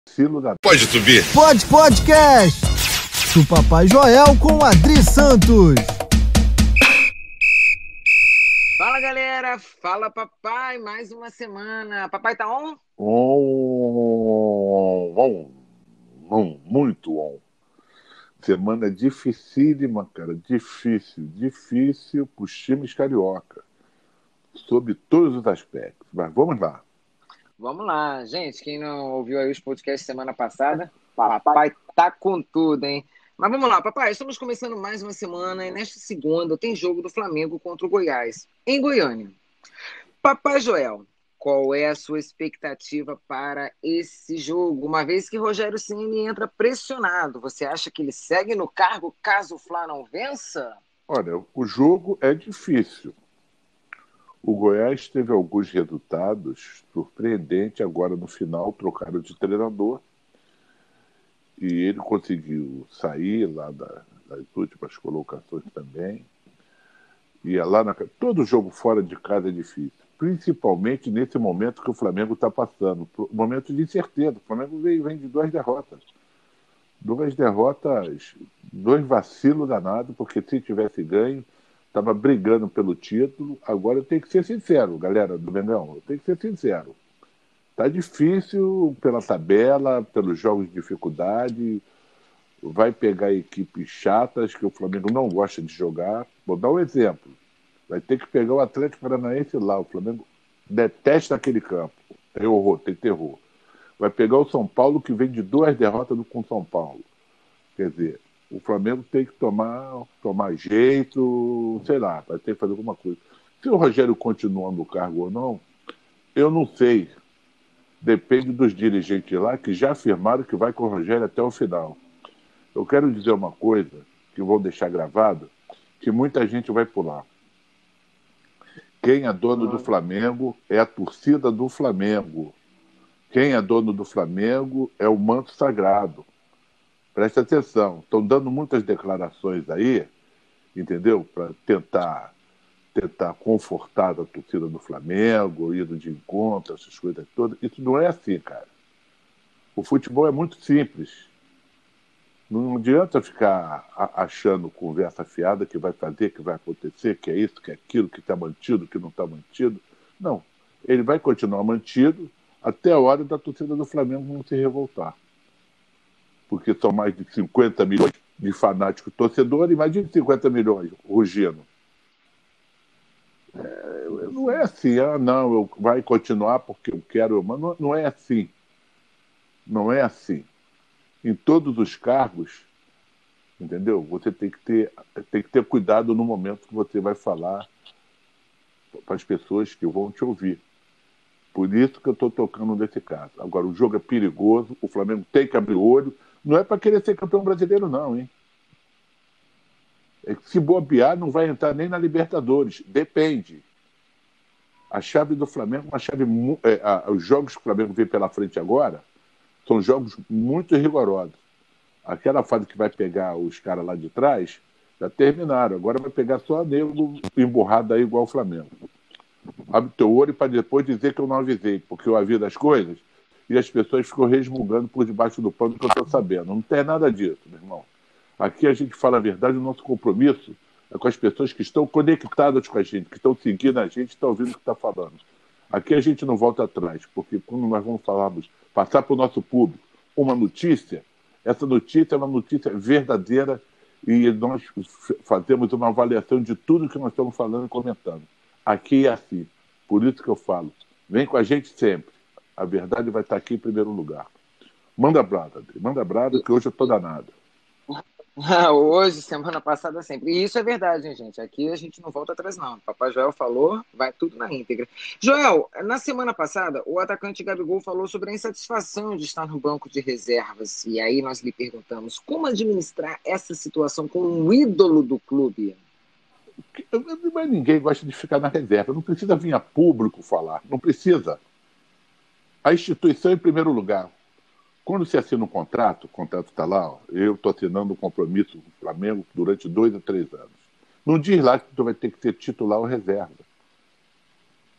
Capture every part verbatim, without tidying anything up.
Silo da... Pode subir. Pode Podcast. Do Papai Joel com Adri Santos. Fala, galera. Fala, papai. Mais uma semana. Papai tá on? On, on, on, muito on. Semana dificílima, cara. Difícil, difícil para os times carioca. Sob todos os aspectos. Mas vamos lá. Vamos lá, gente. Quem não ouviu aí os podcasts semana passada, papai tá com tudo, hein? Mas vamos lá, papai. Estamos começando mais uma semana e nesta segunda tem jogo do Flamengo contra o Goiás, em Goiânia. Papai Joel, qual é a sua expectativa para esse jogo? Uma vez que Rogério Ceni entra pressionado, você acha que ele segue no cargo caso o Fla não vença? Olha, o jogo é difícil. O Goiás teve alguns resultados surpreendentes agora no final, trocaram de treinador e ele conseguiu sair lá da, das últimas colocações também. E é lá na, todo jogo fora de casa é difícil, principalmente nesse momento que o Flamengo está passando, momento de incerteza. O Flamengo vem, vem de duas derrotas. Duas derrotas, dois vacilos danados, porque se tivesse ganho, estava brigando pelo título. Agora eu tenho que ser sincero, galera do Mengão, eu tenho que ser sincero. Está difícil pela tabela, pelos jogos de dificuldade, vai pegar equipes chatas que o Flamengo não gosta de jogar. Vou dar um exemplo. Vai ter que pegar o Atlético Paranaense lá, o Flamengo detesta aquele campo, tem horror, tem terror. Vai pegar o São Paulo, que vem de duas derrotas com o São Paulo. Quer dizer, o Flamengo tem que tomar, tomar jeito, sei lá, vai ter que fazer alguma coisa. Se o Rogério continua no cargo ou não, eu não sei. Depende dos dirigentes lá, que já afirmaram que vai com o Rogério até o final. Eu quero dizer uma coisa, que vou deixar gravado, que muita gente vai pular. Quem é dono do Flamengo é a torcida do Flamengo. Quem é dono do Flamengo é o manto sagrado. Presta atenção, estão dando muitas declarações aí, entendeu? Para tentar, tentar confortar a torcida do Flamengo, indo de encontro, essas coisas todas. Isso não é assim, cara. O futebol é muito simples. Não adianta ficar achando conversa fiada que vai fazer, que vai acontecer, que é isso, que é aquilo, que está mantido, que não está mantido. Não. Ele vai continuar mantido até a hora da torcida do Flamengo não se revoltar. Porque são mais de cinquenta milhões de fanáticos torcedores, imagina cinquenta milhões rugindo. É, não é assim, ah, não, eu, vai continuar porque eu quero, mas não, não é assim. Não é assim. Em todos os cargos, entendeu? Você tem que ter, tem que ter cuidado no momento que você vai falar para as pessoas que vão te ouvir. Por isso que eu estou tocando nesse caso. Agora, o jogo é perigoso, o Flamengo tem que abrir o olho. Não é para querer ser campeão brasileiro, não, hein? É que se bobear, não vai entrar nem na Libertadores. Depende. A chave do Flamengo, uma chave, é, a, os jogos que o Flamengo vê pela frente agora são jogos muito rigorosos. Aquela fase que vai pegar os caras lá de trás, já terminaram. Agora vai pegar só nego emburrado aí igual o Flamengo. Abre teu olho para depois dizer que eu não avisei, porque eu aviso as coisas e as pessoas ficam resmungando por debaixo do pano que eu estou sabendo. Não tem nada disso, meu irmão. Aqui a gente fala a verdade, o nosso compromisso é com as pessoas que estão conectadas com a gente, que estão seguindo a gente, estão ouvindo o que está falando. Aqui a gente não volta atrás, porque quando nós vamos falarmos, passar para o nosso público uma notícia, essa notícia é uma notícia verdadeira e nós fazemos uma avaliação de tudo que nós estamos falando e comentando. Aqui é assim. Por isso que eu falo, vem com a gente sempre. A verdade vai estar aqui em primeiro lugar. Manda brada, Adri. Manda brada, que hoje eu estou danado. Hoje, semana passada, sempre. E isso é verdade, hein, gente? Aqui a gente não volta atrás, não. Papai Joel falou, vai tudo na íntegra. Joel, na semana passada, o atacante Gabigol falou sobre a insatisfação de estar no banco de reservas. E aí nós lhe perguntamos como administrar essa situação com um ídolo do clube. Mas ninguém gosta de ficar na reserva. Não precisa vir a público falar. Não precisa. A instituição em primeiro lugar. Quando você assina um contrato, o contrato está lá, ó, eu estou assinando um compromisso com o Flamengo durante dois ou três anos. Não diz lá que tu vai ter que ser titular ou reserva.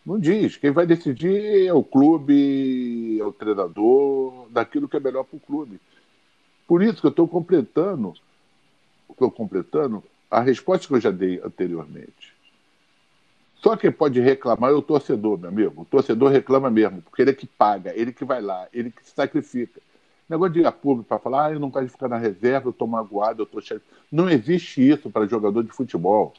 Não diz. Quem vai decidir é o clube, é o treinador, daquilo que é melhor para o clube. Por isso que eu estou completando, estou completando a resposta que eu já dei anteriormente. Só quem pode reclamar é o torcedor, meu amigo. O torcedor reclama mesmo, porque ele é que paga, ele que vai lá, ele que se sacrifica. Negócio de ir a público para falar, ah, eu não gosto de ficar na reserva, eu estou magoado, eu estou cheio. Não existe isso para jogador de futebol.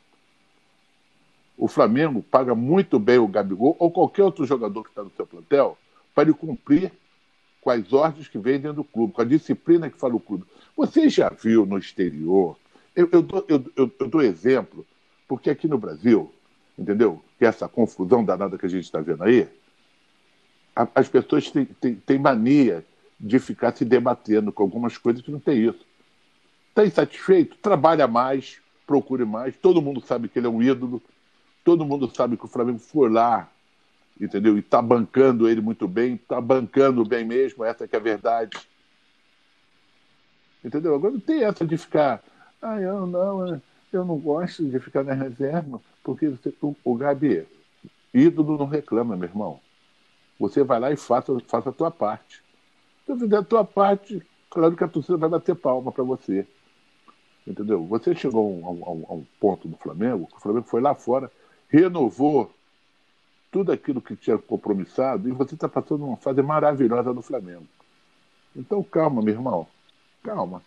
O Flamengo paga muito bem o Gabigol ou qualquer outro jogador que está no seu plantel para ele cumprir com as ordens que vem dentro do clube, com a disciplina que fala o clube. Você já viu no exterior? Eu, eu, dou, eu, eu, eu dou exemplo, porque aqui no Brasil, entendeu? Que essa confusão danada que a gente está vendo aí, a, as pessoas têm, têm, têm mania de ficar se debatendo com algumas coisas que não tem isso. Está insatisfeito? Trabalha mais, procure mais. Todo mundo sabe que ele é um ídolo. Todo mundo sabe que o Flamengo foi lá, entendeu? E está bancando ele muito bem, está bancando bem mesmo, essa que é a verdade. Entendeu? Agora não tem essa de ficar, ah, eu não, eu não gosto de ficar na reserva, porque você, o, o Gabi, ídolo não reclama, meu irmão. Você vai lá e faça, faça a tua parte. Se você fizer a tua parte, claro que a torcida vai bater palma para você. Entendeu? Você chegou a um, a um, a um ponto do Flamengo, que o Flamengo foi lá fora, renovou tudo aquilo que tinha compromissado e você está passando uma fase maravilhosa no Flamengo. Então calma, meu irmão. Calma.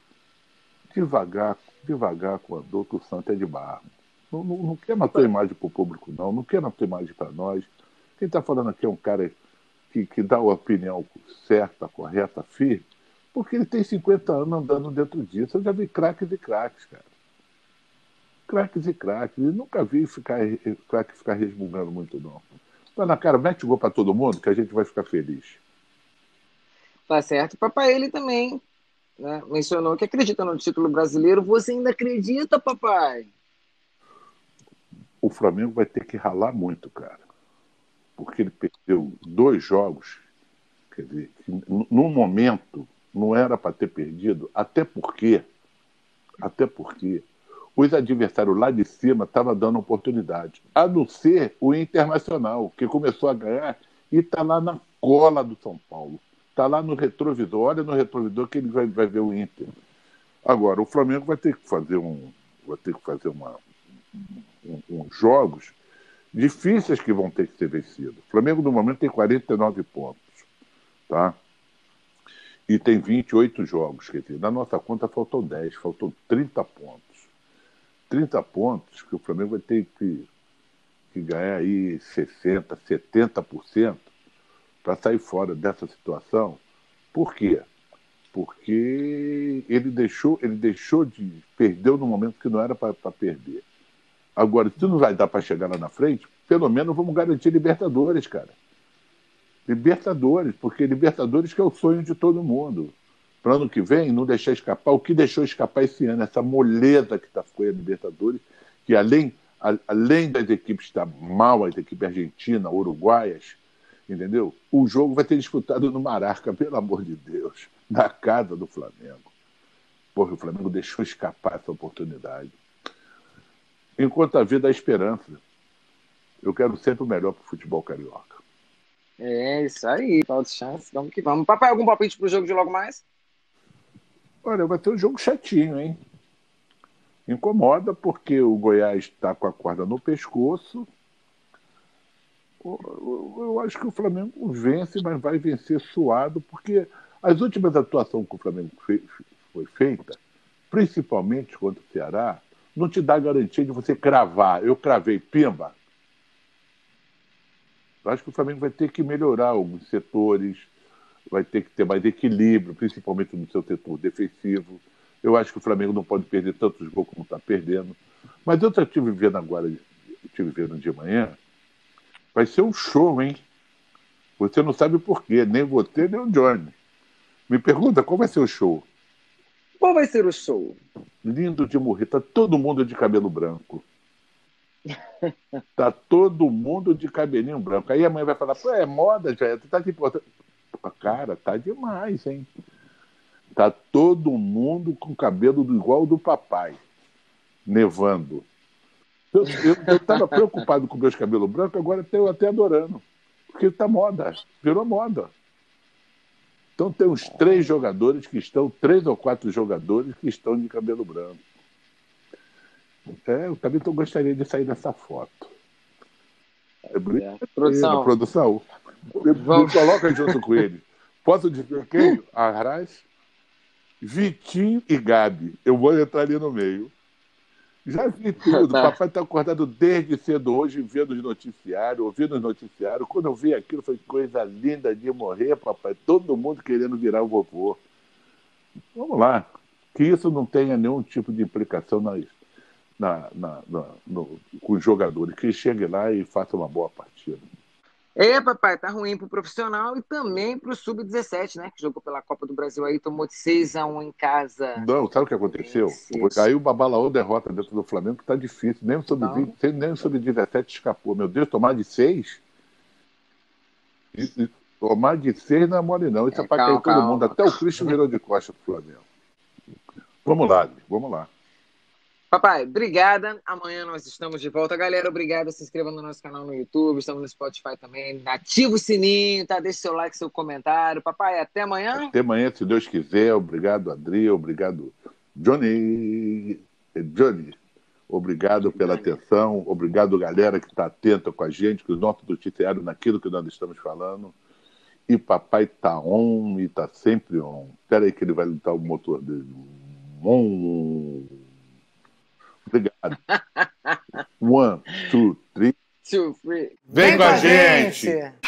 Devagar, devagar com a dor que o santo é de barro. Não, não, não queima a tua imagem para o público, não. Não queima a tua imagem para nós. Quem está falando aqui é um cara que, que dá a opinião certa, correta, firme, porque ele tem cinquenta anos andando dentro disso. Eu já vi craques e craques, cara. Craques e craques. E nunca vi ficar, craque ficar resmungando muito, não. Vai na cara, mete gol para todo mundo que a gente vai ficar feliz. Tá certo. Papai, ele também, né, mencionou que acredita no título brasileiro. Você ainda acredita, papai? O Flamengo vai ter que ralar muito, cara. Porque ele perdeu dois jogos, quer dizer, que no momento não era para ter perdido, até porque, até porque os adversários lá de cima estavam dando oportunidade. A não ser o Internacional, que começou a ganhar e está lá na cola do São Paulo. Está lá no retrovisor. Olha no retrovisor que ele vai, vai ver o Inter. Agora, o Flamengo vai ter que fazer, um, vai ter que fazer uma, um, uns jogos difíceis que vão ter que ser vencidos. O Flamengo, no momento, tem quarenta e nove pontos. Tá? E tem vinte e oito jogos. Quer dizer, na nossa conta faltam dez, faltam trinta pontos. trinta pontos que o Flamengo vai ter que, que ganhar aí sessenta por cento, setenta por cento para sair fora dessa situação. Por quê? Porque ele deixou, ele deixou de... Perdeu no momento que não era para perder. Agora, se não vai dar para chegar lá na frente, pelo menos vamos garantir Libertadores, cara. Libertadores, porque Libertadores que é o sonho de todo mundo. Para o ano que vem, não deixar escapar o que deixou escapar esse ano, essa moleza que está foi a Libertadores, que além, a, além das equipes estar mal, as equipes argentinas, uruguaias, entendeu? O jogo vai ter disputado no Maraca, pelo amor de Deus, na casa do Flamengo. Porra, o Flamengo deixou escapar essa oportunidade. Enquanto a vida há esperança, eu quero sempre o melhor para o futebol carioca. É isso aí, falta chance, vamos que vamos. Papai, algum palpite pro jogo de logo mais? Olha, vai ter um jogo chatinho, hein? Incomoda porque o Goiás está com a corda no pescoço. Eu, eu, eu acho que o Flamengo vence, mas vai vencer suado, porque as últimas atuações que o Flamengo fez, foi feita, principalmente contra o Ceará, não te dá garantia de você cravar. Eu cravei, pimba. Eu acho que o Flamengo vai ter que melhorar alguns setores, vai ter que ter mais equilíbrio, principalmente no seu setor defensivo. Eu acho que o Flamengo não pode perder tantos gols como está perdendo. Mas eu estive vendo agora, estive vendo de manhã, vai ser um show, hein? Você não sabe por quê, nem você, nem o Johnny. Me pergunta qual vai ser o show. Qual vai ser o show? Lindo de morrer, tá todo mundo de cabelo branco. Tá todo mundo de cabelinho branco. Aí a mãe vai falar, pô, é moda, já tá que importa. Cara, tá demais, hein? Tá todo mundo com cabelo igual ao do papai, nevando. Eu estava preocupado com meus cabelos brancos, agora estou até adorando. Porque está moda, virou moda. Então tem uns três jogadores que estão, três ou quatro jogadores que estão de cabelo branco. É, eu também tô, gostaria de sair dessa foto. É bonito. Produção. Produção. Me coloca junto com ele. Posso dizer quem? Arras, Vitinho e Gabi. Eu vou entrar ali no meio. Já vi tudo. Papai está acordado desde cedo hoje, vendo os noticiários, ouvindo os noticiários. Quando eu vi aquilo, foi coisa linda de morrer, papai. Todo mundo querendo virar o vovô. Vamos lá. Que isso não tenha nenhum tipo de implicação na, na, na, na, no, com os jogadores. Que chegue lá e faça uma boa partida. É, papai, tá ruim pro profissional e também pro sub dezessete, né? Que jogou pela Copa do Brasil aí, tomou de seis a um em casa. Não, sabe o que aconteceu? Aí o Babalaô derrota dentro do Flamengo, que tá difícil. Nem o sub vinte, então... nem o sub dezessete escapou. Meu Deus, tomar de seis? Tomar de seis não é mole, não. Isso é, é pra cair todo calma. mundo. Até o Cristo virou de costa pro Flamengo. Vamos lá, vamos lá. Papai, obrigada. Amanhã nós estamos de volta. Galera, obrigado. Se inscreva no nosso canal no YouTube. Estamos no Spotify também. Ativa o sininho, tá? Deixe seu like, seu comentário. Papai, até amanhã. Até amanhã, se Deus quiser. Obrigado, Adri. Obrigado, Johnny. Johnny, obrigado pela atenção. Obrigado, galera, que está atenta com a gente, que o nosso noticiário naquilo que nós estamos falando. E papai tá on e tá sempre on. Espera aí que ele vai ligar o motor dele. On. Obrigado. One, two, three. Two, three. Vem, Vem com a gente! gente.